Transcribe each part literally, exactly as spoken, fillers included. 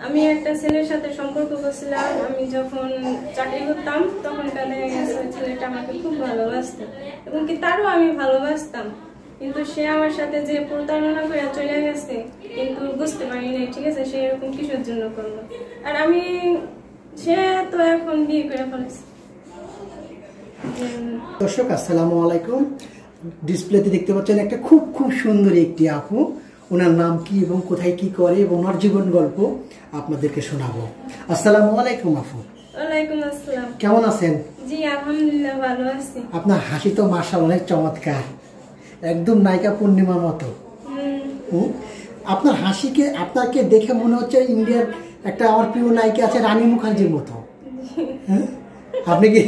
আমি একটা ছেলের সাথে সম্পর্ক করছিলাম। আমি যখন চাকরি করতাম তখন দেখা গেছে ছেলেটা আমাকে খুব ভালোবাসতো এবং কি তারও আমি ভালোবাসতাম, কিন্তু সে আমার সাথে যে প্রতারণা করে চলে গেছে কিন্তু বুঝতে পারি নাই, ঠিক আছে, সে এরকম কিসের জন্য করলো। আর আমি সে তো এখন বিয়ে করে ফেলেছে। দর্শক আসসালামু আলাইকুম, ডিসপ্লেতে দেখতে পাচ্ছেন একটা খুব খুব সুন্দর একটি আপু। ওনার নাম কি এবং কোথায় কি করে এবং ওনার জীবন গল্প আপনাদেরকে শোনাবো। আসসালামু আলাইকুম আপু। ওয়ালাইকুম আসসালাম। কেমন আছেন? জি আলহামদুলিল্লাহ ভালো আছি। আপনার হাসি তো মাশাআল্লাহ অনেক চমৎকার, একদম নায়িকা পূর্ণিমার মতো। হুম, আপনার হাসিকে আপনাকে দেখে মনে হচ্ছে ইন্ডিয়ার একটা আমার প্রিয় নায়িকা আছে রানী মুখার্জির মতো। হ্যাঁ, আপনি কি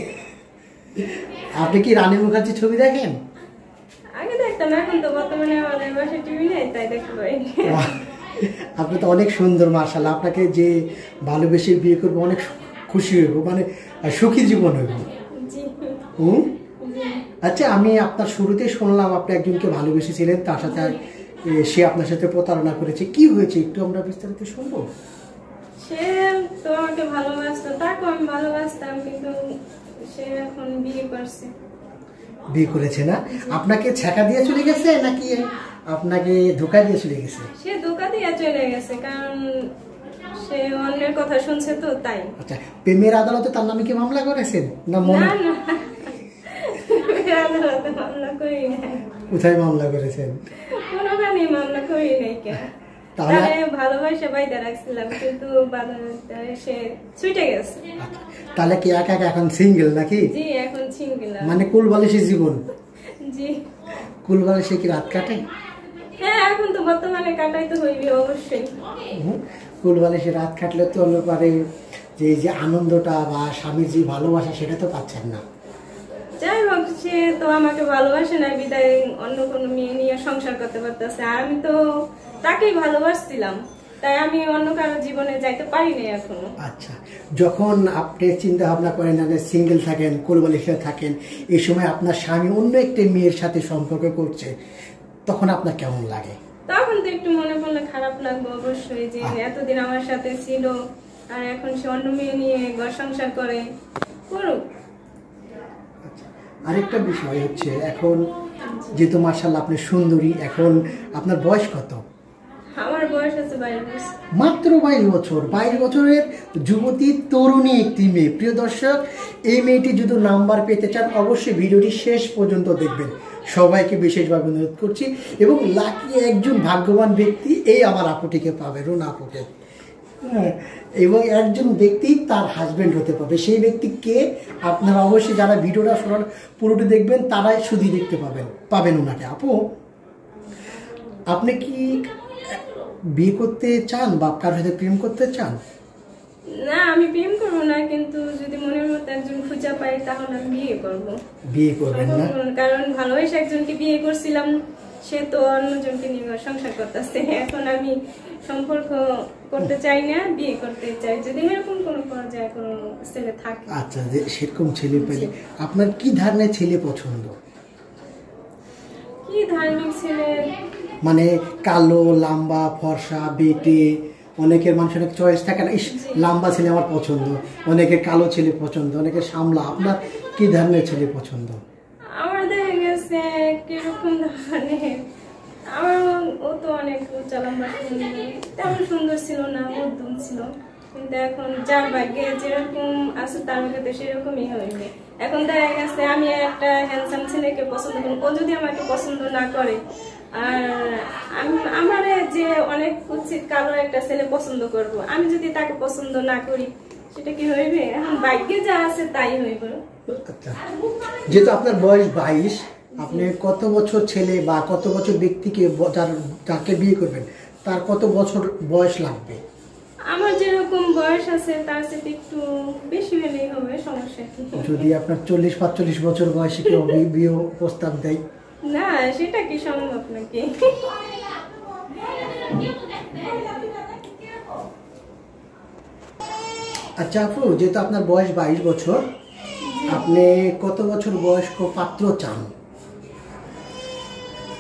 আপনি কি রানী মুখার্জির ছবি দেখেন? আগে দেখতাম, এখন তো বর্তমানে আমাদের বাসায় টিভি নেই তাই দেখতে পাই। আপনি তো অনেক সুন্দর মাশাআল্লাহ। আপনাকে যে ভালোবেসে বিয়ে করবো অনেক খুশি হইব, মানে সুখী জীবন হইব। হুম, আচ্ছা, আমি আপনার শুরুতেই শুনলাম আপনি একজনকে ভালোবেসেছিলেন, তার সাথে সে আপনার সাথে প্রতারণা করেছে। কি হয়েছে একটু আমরা বিস্তারিত শুনবো? সে তো আমাকে ভালোবাসতো, তাকে আমি ভালোবাসতাম, কিন্তু সে এখন বিয়ে করছে। বিয়ে করেছে না? আপনাকে ছ্যাঁকা দিয়ে চলে গেছে নাকি আপনাকে ধোকা দিয়ে চলে গেছে? সে ধোকা দিয়ে চলে গেছে, কারণ সে অন্যের কথা শুনছে তো তাই। আচ্ছা, প্রেমের আদালতে তার নামে কি মামলা করেছেন না? মনে না না, প্রেমের আদালতে মামলা করি নাই। কোথায় মামলা করেছেন? কোনোখানেই মামলা করি নাই। কেন? তাহলে ভালোবাসা বাইদা রাখছিলাম, কিন্তু সে ছুটে গেছে। তাহলে কি একা একা এখন সিঙ্গেল নাকি? জি এখন সিঙ্গেল। মানে কুলবালিশি জীবন। জি, কুলবালিশে কি রাত কাটে? হ্যাঁ, এখন তো বর্তমানে কাটাইতে হইবে অবশ্যই। কুলবালিশে রাত কাটলে তো হলো পারে যে যে আনন্দটা বা স্বামীর যে ভালোবাসা সেটা তো পাচ্ছেন না। যাই হোক, সে তো আমাকে ভালোবাসে না বিদায় অন্য কোনো মেয়ে নিয়ে সংসার করতে পারতেছে। আর আমি তো তাকেই ভালোবাসছিলাম, তাই আমি অন্য কারো জীবনে যাইতে পারি না এখনো। আচ্ছা, যখন আপনি চিন্তা ভাবনা করেন না সিঙ্গেল থাকেন, কুলবালিশে থাকেন, এই সময় আপনার স্বামী অন্য একটি মেয়ের সাথে সম্পর্ক করছে, তখন আপনার কেমন লাগে? তখন তো একটু মনে পড়লে খারাপ লাগবে অবশ্যই, যে এতদিন আমার সাথে ছিল আর এখন সে অন্য মেয়ে নিয়ে ঘর সংসার করে, করুক। আরেকটা বিষয় হচ্ছে, এখন যেহেতু মাশাআল্লাহ আপনি সুন্দরী, এখন আপনার বয়স কত? আমার বয়স আছে বাইশ বছর। মাত্র বাইশ বছর। বাইশ বছরের যুবতী তরুণী একটি মেয়ে। প্রিয় দর্শক, এই মেয়েটি যদি নাম্বার পেতে চান অবশ্যই ভিডিওটি শেষ পর্যন্ত দেখবেন। সবাইকে বিশেষভাবে অনুরোধ করছি, এবং লাকি একজন ভাগ্যবান ব্যক্তি এই আমার আপুটিকে পাবে, রুনা আপুকে। হ্যাঁ, এবং একজন ব্যক্তি তার হাজবেন্ড হতে পারবে। সেই ব্যক্তি কে আপনারা অবশ্যই যারা ভিডিওটা শোনার পুরোটি দেখবেন তারাই শুধু দেখতে পাবেন পাবেন ওনাকে। আপু, আপনি কি বিয়ে করতে চান বা কারোর সাথে প্রেম করতে চান? না, আমি প্রেম করব না, কিন্তু যদি মনের মতো একজন খুঁজে পাই তাহলে আমি বিয়ে করব। বিয়ে করবেন না? কারণ ভালোবেসে একজনকে বিয়ে করছিলাম, সে তো অন্যজনকে নিয়ে সংসার করতেছে। এখন আমি সম্পর্ক করতে চাই না, বিয়ে করতে চাই, যদি এরকম কোনো পর্যায়ে কোনো ছেলে থাকে। আচ্ছা, যে সেরকম ছেলে পেলে আপনার কি ধরনের ছেলে পছন্দ? কি ধার্মিক ছেলে? মানে কালো, লম্বা, ফর্সা, বেটে, অনেকের মানুষের অনেক চয়েস থাকে না, ইস লম্বা ছেলে আমার পছন্দ, অনেকের কালো ছেলে পছন্দ, অনেকের সামলা। আপনার কি ধরনের ছেলে পছন্দ? আমার দেখা গেছে কিরকম ধরনের, আমার ও তো অনেক উঁচা লম্বা, তেমন সুন্দর ছিল না, মধ্যম ছিল, কিন্তু এখন যার ভাগ্যে যেরকম আছে তার ভাগ্যে সেরকমই হইবে। এখন দেখা গেছে আমি একটা হ্যান্ডসাম ছেলেকে পছন্দ করি, ও যদি আমাকে পছন্দ না করে, আর আমি আমার যে অনেক উচিত কালো একটা ছেলে পছন্দ করব, আমি যদি তাকে পছন্দ না করি সেটা কি হইবে? এখন ভাগ্যে যা আছে তাই হইবে। আচ্ছা, যেহেতু আপনার বয়স বাইশ, আপনি কত বছর ছেলে বা কত বছর ব্যক্তিকে যার যাকে বিয়ে করবেন তার কত বছর বয়স লাগবে? আমার যেরকম বয়স আছে তার সাথে একটু বেশি হলেই হবে, সমস্যা কি? যদি আপনার চল্লিশ পাঁচচল্লিশ বছর বয়সে কেউ বিয়ে প্রস্তাব দেয়? না, সেটা কি সম্ভব নাকি? আচ্ছা আপু, যেহেতু আপনার বয়স বাইশ বছর, আপনি কত বছর বয়স্ক পাত্র চান?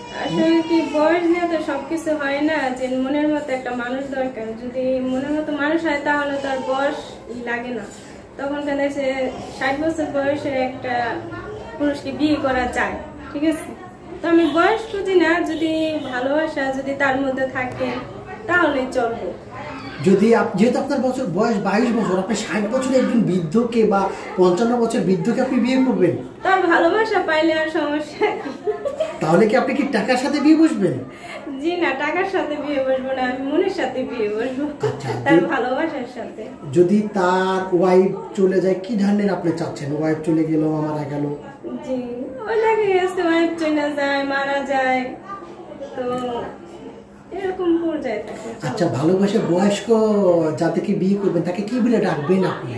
আসলে কি বয়স নিয়ে তো সবকিছু হয় না, যে মনের মতো একটা মানুষ দরকার। যদি মনের মতো মানুষ মানুষ হয় তাহলে তার বয়স লাগে না, তখন কেন সে ষাট বছর বয়সের একটা পুরুষকে বিয়ে করা যায়, ঠিক আছে। তো আমি বয়স বুঝি না, যদি ভালোবাসা যদি তার মধ্যে থাকে তাহলে চলবে। যদি যেহেতু আপনার বছর বয়স বাইশ বছর, আপনি ষাট বছরের একজন বৃদ্ধকে বা পঞ্চান্ন বছর বৃদ্ধকে আপনি বিয়ে করবেন, তার ভালোবাসা পাইলে আর সমস্যা কি? তাহলে কি আপনি কি টাকার সাথে বিয়ে বসবেন? জি না, টাকার সাথে বিয়ে বসবো না, আমি মনের সাথে বিয়ে বসবো, তার ভালোবাসার সাথে। যদি তার ওয়াইফ চলে যায়, কি ধরনের আপনি চাচ্ছেন? ওয়াইফ চলে গেল, মারা গেল, জি ওই দেখা গেছে ওয়াইফ চলে যায়, মারা যায়, তো এরকম পর্যায়ে থাকে। আচ্ছা, ভালোবাসে বয়স্ক যাদেরকে বিয়ে করবেন তাকে কি বলে ডাকবেন আপনি?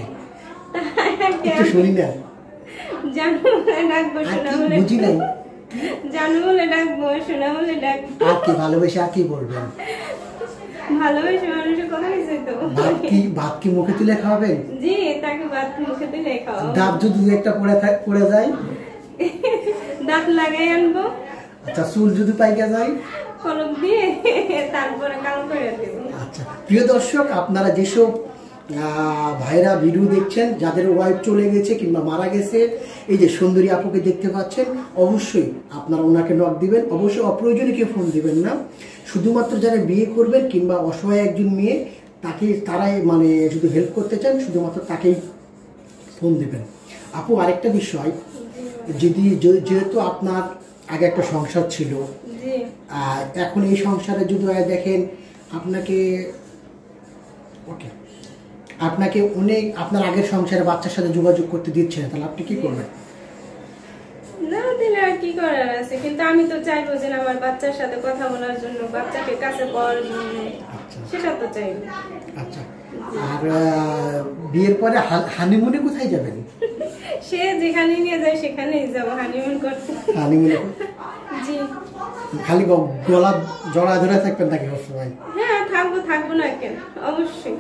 একটু শুনি না। জানু বলে ডাকবো, শোনা বলে বুঝি নাই। জানু বলে ডাকবো, শোনা বলে ডাকবো। আর কি ভালোবেসে আর কি বলবেন? ভালোবেসে মানুষের কথা কিছু তো। ভাত কি ভাত কি মুখে তুলে খাওয়াবেন? জি, তাকে ভাত মুখে তুলে খাওয়াবো। দাঁত যদি একটা পড়ে পড়ে যায়, দাঁত লাগাই আনবো। আচ্ছা, চুল যদি পাইকা যায়, কলম দিয়ে তারপরে কালো করে দেবো। আচ্ছা, প্রিয় দর্শক, আপনারা যেসব ভাইরা ভিডিও দেখছেন, যাদের ওয়াইফ চলে গেছে কিংবা মারা গেছে, এই যে সুন্দরী আপুকে দেখতে পাচ্ছেন, অবশ্যই আপনারা ওনাকে নক দিবেন। অবশ্যই অপ্রয়োজনে কেউ ফোন দিবেন না, শুধুমাত্র যারা বিয়ে করবেন কিংবা অসহায় একজন মেয়ে তাকে তারাই মানে যদি হেল্প করতে চান, শুধুমাত্র তাকেই ফোন দিবেন। আপু, আরেকটা বিষয়, যদি যেহেতু আপনার আগে একটা সংসার ছিল, আর এখন এই সংসারে যদি দেখেন আপনাকে ওকে আপনাকে অনেক আপনার আগের সংসারে বাচ্চার সাথে যোগাযোগ করতে দিচ্ছে না, তাহলে আপনি কি করবেন? না দিলে আর কি করার আছে, কিন্তু আমি তো চাইবো যে আমার বাচ্চার সাথে কথা বলার জন্য, বাচ্চাকে কাছে পাওয়ার জন্য, সেটা তো চাইবো। আচ্ছা, আর বিয়ের পরে হানিমুনে কোথায় যাবেন? সে যেখানে নিয়ে যায় সেখানেই যাবো হানিমুন করতে। হানিমুনে জি, খালি গলা জড়া ধরে থাকবেন নাকি সবসময়? হ্যাঁ থাকবো, থাকবো না কেন, অবশ্যই।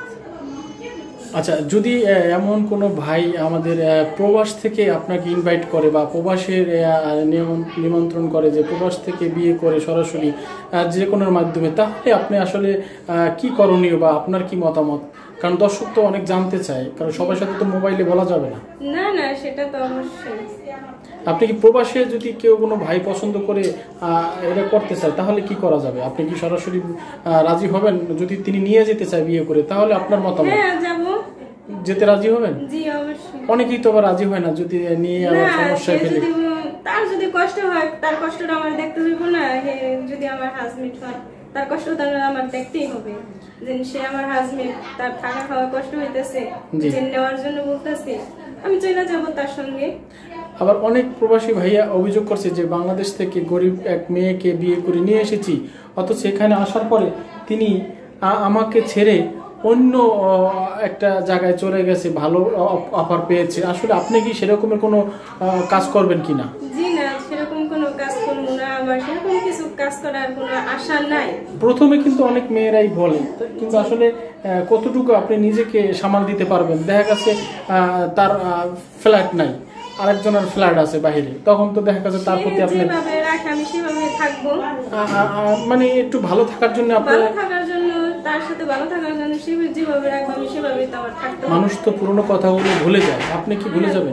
আচ্ছা, যদি এমন কোনো ভাই আমাদের প্রবাস থেকে আপনাকে ইনভাইট করে বা প্রবাসের নিমন্ত্রণ করে যে প্রবাস থেকে বিয়ে করে সরাসরি যে কোনোর মাধ্যমে, তাহলে আপনি আসলে কি করণীয় বা আপনার কি মতামত? কারণ দর্শক তো অনেক জানতে চায়, কারণ সবার সাথে তো মোবাইলে বলা যাবে না। না না, সেটা তো অবশ্যই। আপনি কি প্রবাসে যদি কেউ কোনো ভাই পছন্দ করে এটা করতে চায় তাহলে কি করা যাবে? আপনি কি সরাসরি রাজি হবেন? যদি তিনি নিয়ে যেতে চায় বিয়ে করে, তাহলে আপনার মতামত? হ্যাঁ, যাব। যেতে রাজি হবেন? জি অবশ্যই। অনেকেই তো আবার রাজি হয় না, যদি নিয়ে আবার সমস্যায় ফেলে। তার যদি কষ্ট হয়, তার কষ্টটা আমার দেখতে হইব না? যদি আমার হাজবেন্ড হয়, তার কষ্টটা আমার দেখতেই হবে, যে সে আমার হাজবেন্ড, তার থাকা খাওয়া কষ্ট হইতেছে, যে নেওয়ার জন্য বলতেছে, আমি চলে যাব তার সঙ্গে। আবার অনেক প্রবাসী ভাইয়া অভিযোগ করছে যে বাংলাদেশ থেকে গরিব এক মেয়েকে বিয়ে করে নিয়ে এসেছি, অথচ এখানে আসার পরে তিনি আমাকে ছেড়ে অন্য একটা জায়গায় চলে গেছে, ভালো অফার পেয়েছে। আসলে আপনি কি সেরকমের কোনো কাজ করবেন কিনা? জি না, সেরকম কোনো কাজ করবো না, আমার সেরকম কিছু কাজ করার কোনো আশা নাই। প্রথমে কিন্তু অনেক মেয়েরাই বলে, কিন্তু আসলে কতটুকু আপনি নিজেকে সামাল দিতে পারবেন? দেখা গেছে তার ফ্ল্যাট নাই, আরেকজনের ফ্ল্যাট আছে বাইরে, তখন তো দেখা যাচ্ছে তার প্রতি আপনি যেভাবে রাখে আমি সেভাবে থাকবো, মানে একটু ভালো থাকার জন্য, ভালো থাকার জন্য, তার সাথে ভালো থাকার জন্য সে যেভাবে রাখবো আমি সেভাবে তো আমার থাকতে হবে। মানুষ তো পুরনো কথাগুলো ভুলে যায়, আপনি কি ভুলে যাবেন?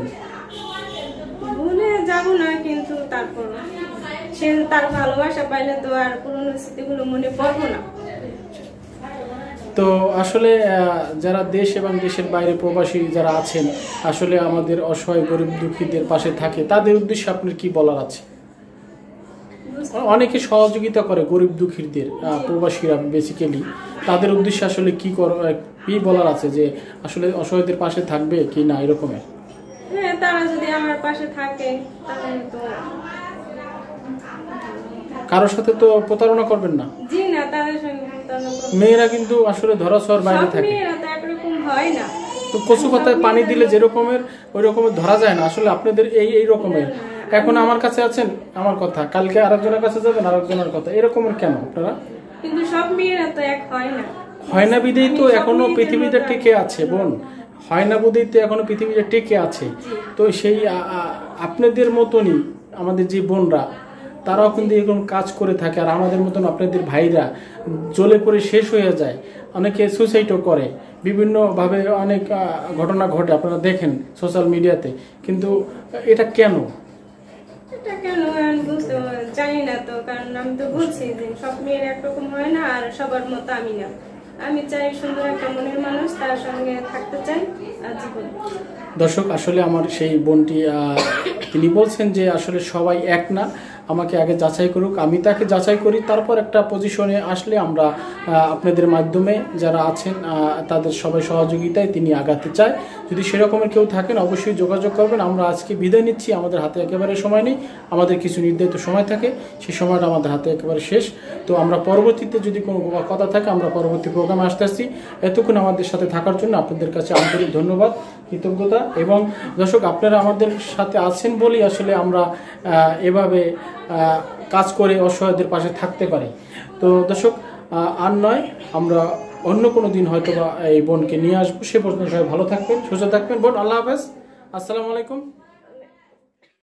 ভুলে যাব না, কিন্তু তারপর সে তার ভালোবাসা পাইলে তো আর পুরনো স্মৃতিগুলো মনে পড়বো না। তো আসলে যারা দেশ এবং দেশের বাইরে প্রবাসী যারা আছেন, আসলে আমাদের অসহায় গরিব দুঃখীদের পাশে থাকে, তাদের উদ্দেশ্যে আপনার কি বলার আছে? অনেকে সহযোগিতা করে গরিব দুঃখীদের, প্রবাসীরা বেসিক্যালি, তাদের উদ্দেশ্যে আসলে কি কি বলার আছে, যে আসলে অসহায়দের পাশে থাকবে কি না এরকমের? হ্যাঁ, তারা যদি আমার পাশে থাকে তাহলে তো। কারোর সাথে তো প্রতারণা করবেন না? জি না, তাদের সঙ্গে প্রতারণা করব না। মেয়েরা কিন্তু আসলে ধরাছোঁয়ার বাইরে থাকে, মেয়েরা তো একরকম হয় না। তো কচু পাতায় পানি দিলে যে রকমের ওই রকমের ধরা যায় না, আসলে আপনাদের এই এই রকমের। এখন আমার কাছে আছেন আমার কথা, কালকে আরেকজনের কাছে যাবেন আরেকজনের কথা, এরকমের কেন আপনারা? কিন্তু সব মেয়েরা তো এক হয় না। হয় না বিদেই তো এখনো পৃথিবীতে টিকে আছে বোন, হয় না বুঝেই তো এখনো পৃথিবীতে টিকে আছে। তো সেই আপনাদের মতনই আমাদের যে বোনরা তারাও কিন্তু এরকম কাজ করে থাকে। আর আমাদের মতন আপনাদের ভাইরা জ্বলে পড়ে শেষ হয়ে যায়, অনেকে সুসাইডও করে, বিভিন্নভাবে অনেক ঘটনা ঘটে, আপনারা দেখেন সোশ্যাল মিডিয়াতে। কিন্তু এটা কেন? এটা কেন আমি বুঝতে জানি না তো, কারণ আমি তো বলছি যে সব মেয়ের একরকম হয় না, আর সবার মতো আমি না। আমি চাই সুন্দর একটা মনের মানুষ, তার সঙ্গে থাকতে চাই আজীবন। দর্শক, আসলে আমার সেই বোনটি তিনি বলছেন যে আসলে সবাই এক না, আমাকে আগে যাচাই করুক, আমি তাকে যাচাই করি, তারপর একটা পজিশনে আসলে আমরা আপনাদের মাধ্যমে যারা আছেন তাদের সবাই সহযোগিতায় তিনি আগাতে চায়। যদি সেরকমের কেউ থাকেন অবশ্যই যোগাযোগ করবেন। আমরা আজকে বিদায় নিচ্ছি, আমাদের হাতে একেবারে সময় নেই, আমাদের কিছু নির্ধারিত সময় থাকে, সেই সময়টা আমাদের হাতে একেবারে শেষ। তো আমরা পরবর্তীতে যদি কোনো কথা থাকে আমরা পরবর্তী প্রোগ্রামে আসতে আসছি। এতক্ষণ আমাদের সাথে থাকার জন্য আপনাদের কাছে আন্তরিক ধন্যবাদ, কৃতজ্ঞতা। এবং দর্শক, আপনারা আমাদের সাথে আছেন বলেই আসলে আমরা এভাবে কাজ করে অসহায়দের পাশে থাকতে পারি। তো দর্শক, আর নয়, আমরা অন্য কোনো দিন হয়তো বা এই বোনকে নিয়ে আসবো। সে পর্যন্ত সবাই ভালো থাকবেন, সুস্থ থাকবেন। বোন, আল্লাহ হাফেজ, আসসালামু আলাইকুম।